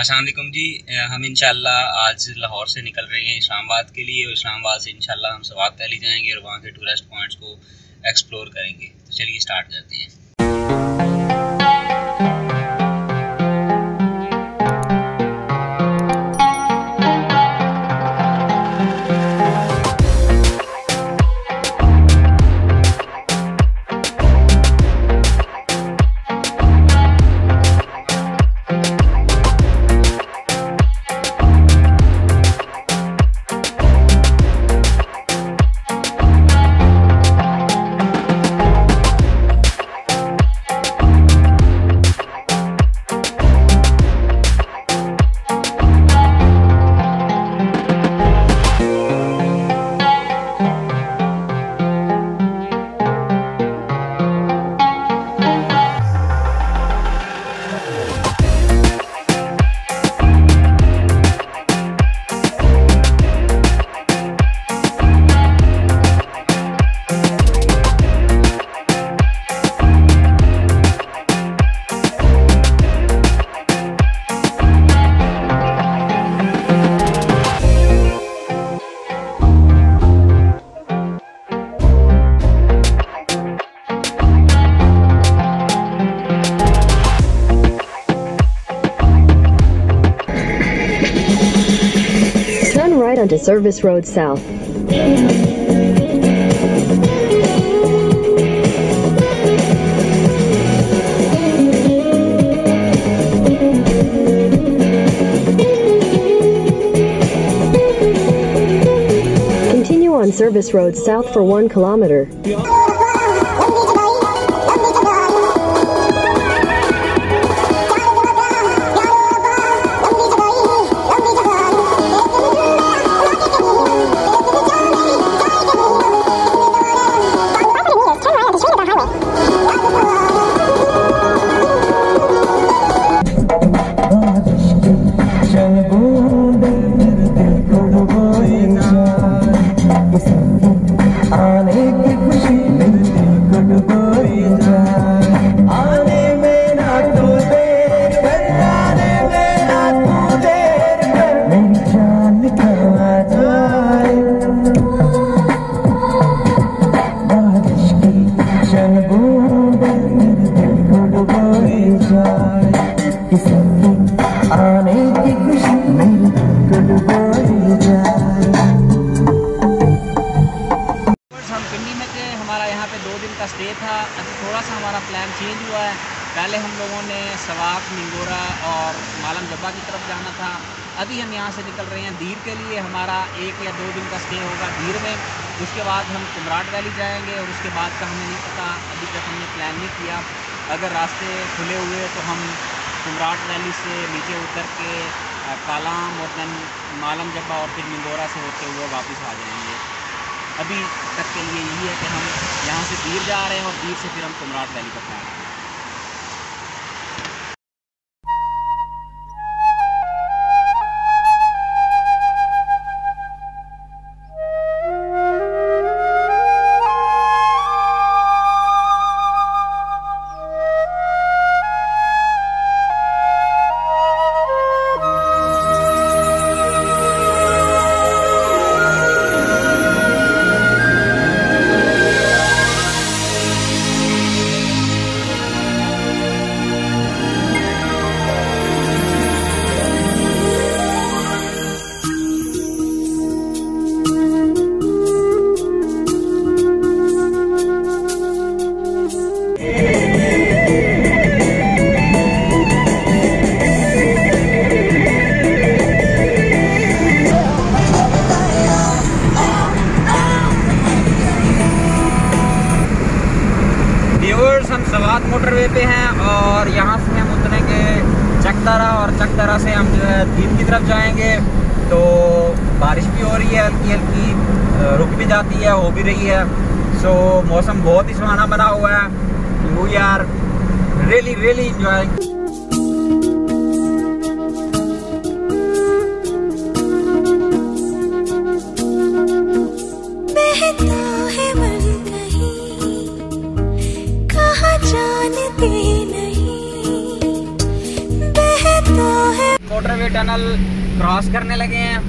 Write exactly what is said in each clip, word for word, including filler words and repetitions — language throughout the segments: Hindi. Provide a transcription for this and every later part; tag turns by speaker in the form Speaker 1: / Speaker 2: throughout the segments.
Speaker 1: अस्सलाम वालेकुम जी। हम इंशाल्लाह आज लाहौर से निकल रहे हैं इस्लामाबाद के लिए और इस्लामाबाद से इंशाल्लाह हम स्वात वैली जाएंगे और वहाँ के टूरिस्ट पॉइंट्स को एक्सप्लोर करेंगे। तो चलिए स्टार्ट करते हैं।
Speaker 2: Onto Service Road South. Continue on Service Road South for one kilometer.
Speaker 1: हमारा यहाँ पे दो दिन का स्टे था। अभी थोड़ा सा हमारा प्लान चेंज हुआ है। पहले हम लोगों ने स्वात, मिंगोरा और मालम जब्बा की तरफ जाना था। अभी हम यहाँ से निकल रहे हैं दीर के लिए। हमारा एक या दो दिन का स्टे होगा दीर में। उसके बाद हम कुमराट वैली जाएंगे और उसके बाद का हमें नहीं पता, अभी तक हमने प्लान नहीं किया। अगर रास्ते खुले हुए तो हम कुमराट वैली से नीचे उतर के कालाम और दैन मालम जब्बा और फिर मिंगोरा से होते हुए वापस आ जाएंगे। अभी तक के लिए यही है कि हम यहाँ से दीर जा रहे हैं और दीर से फिर हम कुमराट वैली का प्लान करेंगे। हम स्वात मोटरवे पे हैं और यहाँ से हम उतरेंगे चकदरा और चकदरा से हम जो है दीन की तरफ जाएंगे। तो बारिश भी हो रही है, हल्की हल्की रुक भी जाती है, हो भी रही है। सो मौसम बहुत ही सुहाना बना हुआ है। We are really really enjoying. हुए टनल क्रॉस करने लगे हैं।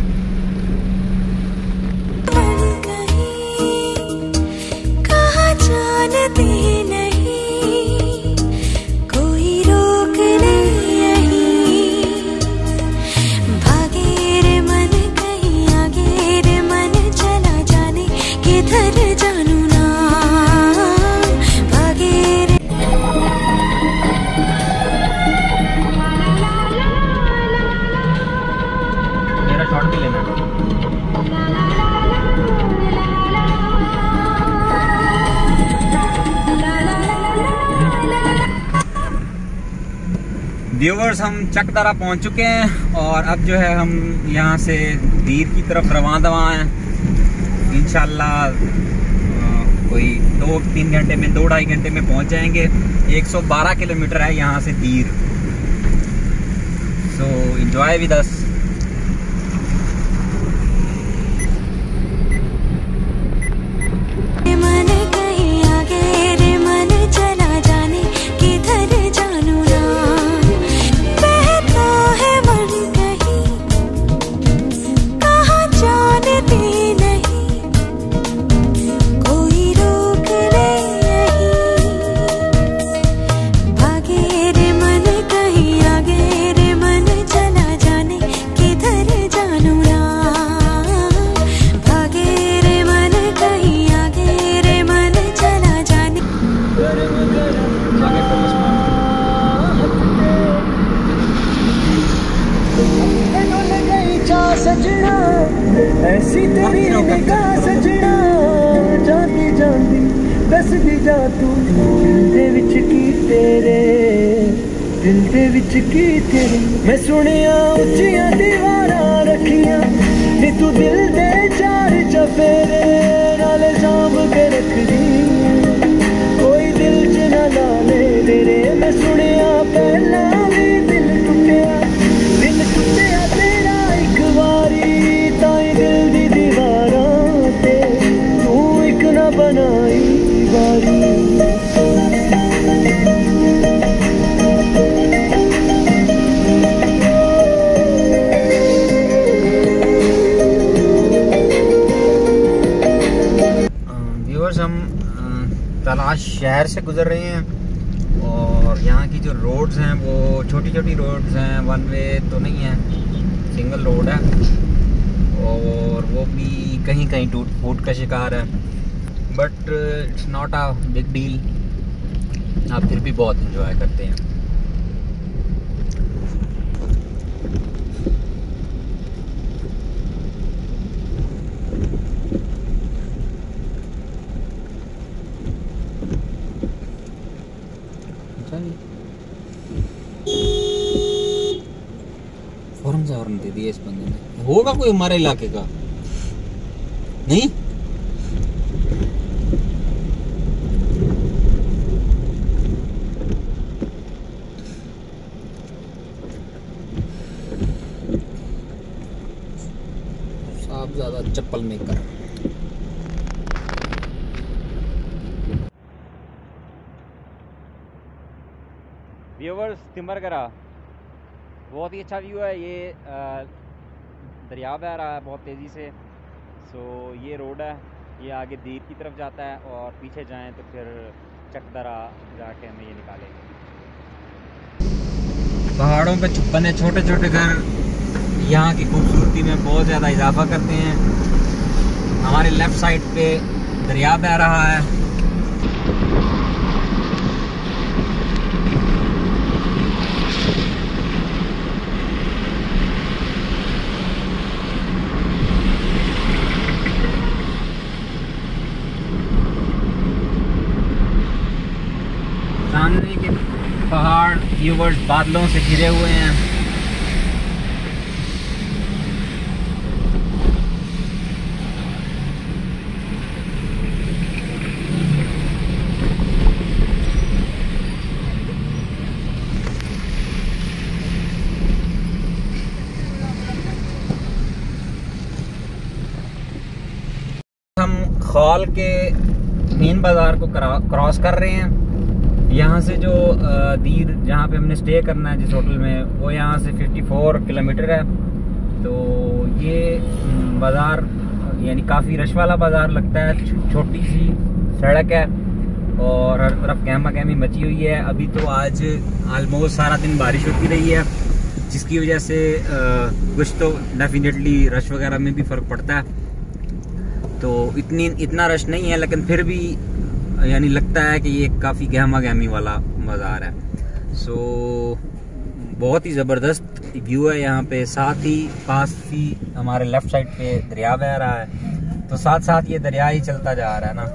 Speaker 1: व्यूवर्स, हम चकदरा पहुंच चुके हैं और अब जो है हम यहाँ से दीर की तरफ रवां दवा हैं। इंशाल्लाह कोई दो तीन घंटे में, दो ढाई घंटे में पहुंच जाएंगे। एक सौ बारह किलोमीटर है यहाँ से दीर। So enjoy with us.
Speaker 3: ऐसी तेरी निगाह सजना, जाती जाती दसदी जा तू दिल दे विच की तेरे, दिल दे विच की तेरे। मैं सुनिया उच्चियां दीवारां रखियां नी तू दिल दे चार चफेरे, नाले साम के रखदी कोई दिल च ना लाले तेरे। मैं सुनिया पहला भी दिल टुटिया, दिल टुटिया तेरा एक वारी, ताई दिल दी दीवारां ते तू एक ना बनाई बारी। व्यूअर्स, हम तलाश शहर से गुजर रहे हैं और यहाँ की जो रोड्स हैं वो छोटी छोटी रोड्स हैं, वन वे तो नहीं है, सिंगल रोड है और वो भी कहीं कहीं टूट फूट का शिकार है। But it's not a big deal, आप फिर भी बहुत इंजॉय करते हैं। फौरन से हॉर्न दे दिया इस बंदे ने। होगा कोई हमारे इलाके का? नहीं, साहब ज्यादा चप्पल मेकर। व्यूवर्स, तिमरगरा बहुत ही अच्छा व्यू है। ये आ, दरिया बह रहा है बहुत तेज़ी से। सो ये रोड है, ये आगे दीर की तरफ जाता है और पीछे जाएं तो फिर चकदरा जाके हमें ये निकालेंगे। पहाड़ों पे बने छोटे छोटे घर यहाँ की खूबसूरती में बहुत ज़्यादा इजाफा करते हैं। हमारे लेफ़्ट साइड पे दरिया बह रहा है। सामने के पहाड़ व्यूवर्स बादलों से घिरे हुए हैं। हम खौल के मेन बाजार को क्रॉस कर रहे हैं।
Speaker 4: यहाँ से जो दीर जहाँ पे हमने स्टे करना है जिस होटल में, वो यहाँ से चौवन किलोमीटर है। तो ये बाज़ार यानी काफ़ी रश वाला बाज़ार लगता है, छोटी सी सड़क है और हर तरफ गहमा गहमी मची हुई है। अभी तो आज आलमोस्ट सारा दिन बारिश होती रही है, जिसकी वजह से आ, कुछ तो डेफिनेटली रश वगैरह में भी फ़र्क पड़ता है। तो इतनी इतना रश नहीं है, लेकिन फिर भी यानी लगता है कि ये काफ़ी गहमा गहमी वाला बाज़ार है। सो बहुत ही ज़बरदस्त व्यू है यहाँ पे। साथ ही पास ही हमारे लेफ़्ट साइड पे दरिया बह रहा है, तो साथ साथ ये दरिया ही चलता जा रहा है ना।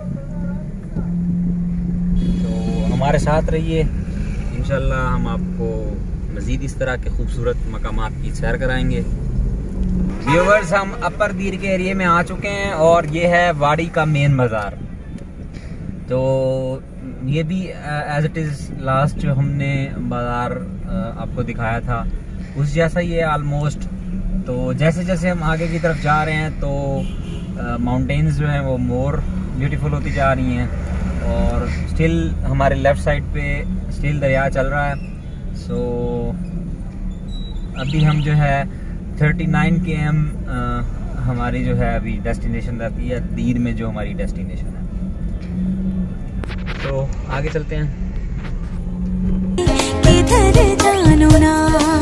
Speaker 4: तो हमारे साथ रहिए, इंशाल्लाह हम आपको मज़ीद इस तरह के खूबसूरत मकामात की सैर कराएंगे। व्यूअर्स, हम अपर दीर के एरिए में आ चुके हैं और ये है वाड़ी का मेन बाज़ार। तो ये भी एज इट इज़ लास्ट जो हमने बाज़ार आपको दिखाया था उस जैसा ही है आलमोस्ट। तो जैसे जैसे हम आगे की तरफ जा रहे हैं तो माउंटेन्स जो हैं वो मोर ब्यूटीफुल होती जा रही हैं और स्टिल हमारे लेफ़्ट साइड पे स्टिल दरिया चल रहा है। सो अभी हम जो है उनतालीस के एम हमारी जो है अभी डेस्टिनेशन रहती है, दीर में जो हमारी डेस्टिनेशन है। तो आगे चलते हैं।
Speaker 5: किधर जानू ना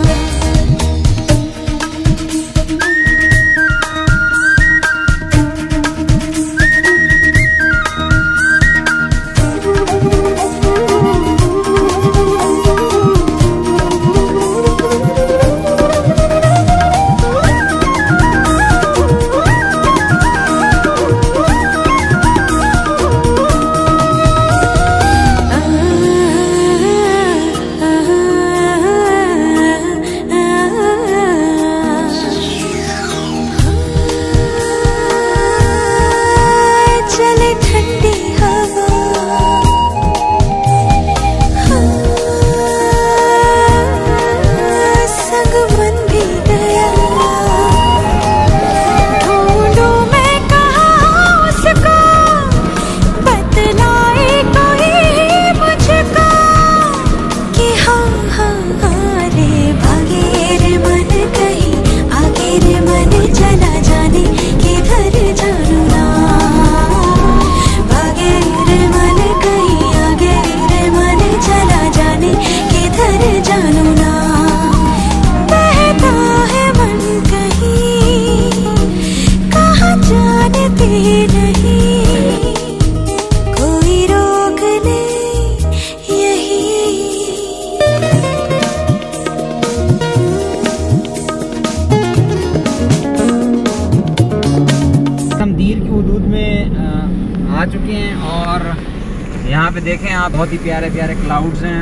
Speaker 4: आ चुके हैं और यहाँ पे देखें आप, बहुत ही प्यारे प्यारे क्लाउड्स हैं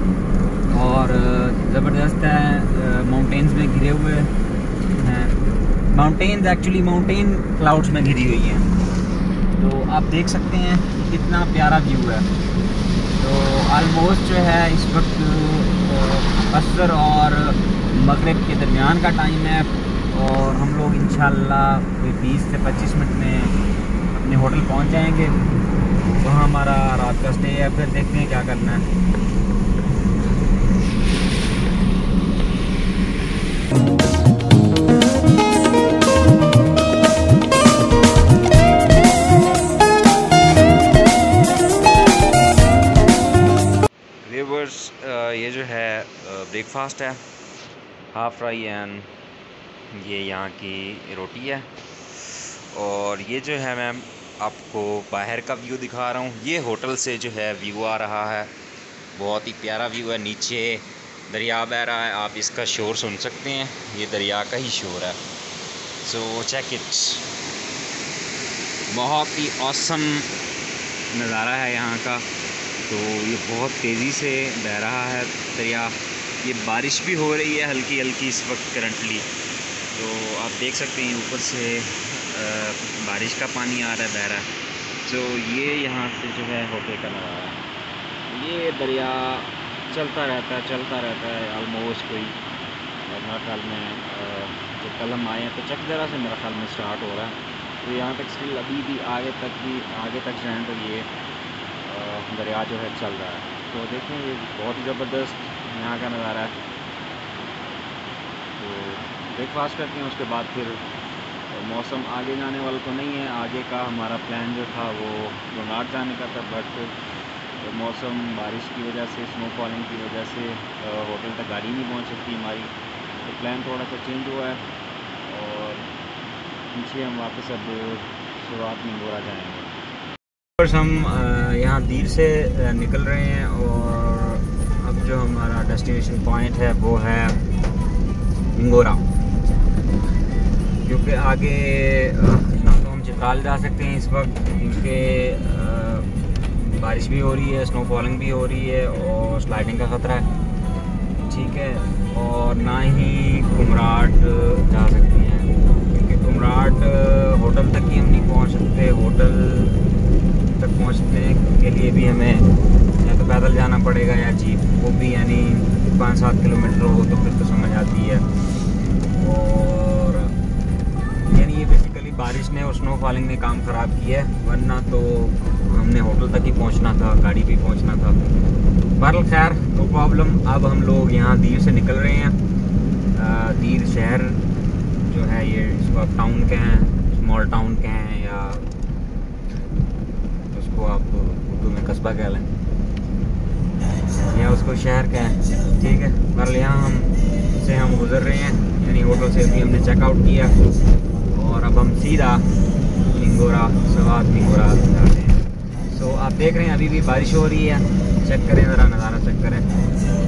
Speaker 4: और ज़बरदस्त है। माउंटेन्स में घिरे हुए हैं, माउंटेन्स एक्चुअली माउंटेन क्लाउड्स में घिरी हुई हैं। तो आप देख सकते हैं कितना प्यारा व्यू है। तो आलमोस्ट जो है इस वक्त असर और मगरिब के दरमियान का टाइम है और हम लोग इंशाल्लाह कोई बीस से पच्चीस मिनट में अपने होटल पहुंच जाएंगे। वहाँ हमारा रात का स्टे है, फिर देखते हैं क्या करना है। व्यूअर्स, ये जो है ब्रेकफास्ट है, हाफ फ्राई एंड ये यहाँ की रोटी है। और ये जो है मैम आपको बाहर का व्यू दिखा रहा हूँ। ये होटल से जो है व्यू आ रहा है, बहुत ही प्यारा व्यू है। नीचे दरिया बह रहा है, आप इसका शोर सुन सकते हैं, ये दरिया का ही शोर है। सो चेक इट, बहुत ही ऑसम नज़ारा है यहाँ का। तो ये बहुत तेज़ी से बह रहा है दरिया, ये बारिश भी हो रही है हल्की हल्की इस वक्त करंटली। तो आप देख सकते हैं ऊपर से आ, बारिश का पानी आ रहा है, बह रहा है। तो ये यहाँ से जो है होटल का नज़ारा है। ये दरिया चलता रहता है चलता रहता है ऑलमोस्ट कोई मेरा ख्याल में जब कल हम आए हैं तो चकदरा से मेरा ख्याल में स्टार्ट हो रहा है। तो यहाँ तक स्टिल अभी भी आगे तक भी आगे तक जाएँ तो ये दरिया जो है चल रहा है। तो देखें ये बहुत ही ज़बरदस्त यहाँ का नज़ारा है। तो ब्रेकफास्ट करते हैं, उसके बाद फिर मौसम आगे जाने वाला तो नहीं है। आगे का हमारा प्लान जो था वो रोनाट जाने का था, बट मौसम बारिश की वजह से, स्नोफॉलिंग की वजह से होटल तक गाड़ी नहीं पहुंच सकती हमारी, तो प्लान थोड़ा सा चेंज हुआ है और पीछे हम वापस अब स्वात मिंगोरा जाएंगे। बस हम यहाँ दीर से निकल रहे हैं और अब जो हमारा डेस्टिनेशन पॉइंट है वो है मिंगोरा, क्योंकि आगे ना तो हम चित्राल जा सकते हैं इस वक्त, क्योंकि बारिश भी हो रही है, स्नोफॉलिंग भी हो रही है और स्लाइडिंग का ख़तरा है, ठीक है। और ना ही कुमराट जा सकते हैं, क्योंकि कुमराट होटल तक ही हम नहीं पहुंच सकते। होटल तक पहुंचने के लिए भी हमें या तो पैदल जाना पड़ेगा या जीप, वो भी यानी पाँच सात किलोमीटर हो तो फिर तो समझ आती है। और यानी ये बेसिकली बारिश ने और स्नोफॉलिंग ने काम ख़राब किया है, वरना तो हमने होटल तक ही पहुंचना था, गाड़ी भी पहुंचना था। बहरहाल खैर नो प्रॉब्लम। अब हम लोग यहाँ दीर से निकल रहे हैं। दीर शहर जो है ये इसको आप टाउन के हैं, स्मॉल टाउन के हैं, या उसको आप उर्दू में कस्बा कह लें, या उसको शहर के हैं, ठीक है। बहरहाल यहाँ हम से हम गुजर रहे हैं, यानी होटल से अभी हमने चेकआउट किया और अब हम सीधा मिंगोरा, स्वात मिंगोरा जा रहे हैं। तो आप देख रहे हैं अभी भी बारिश हो रही है, चेक करें ज़रा नज़ारा चेक करें।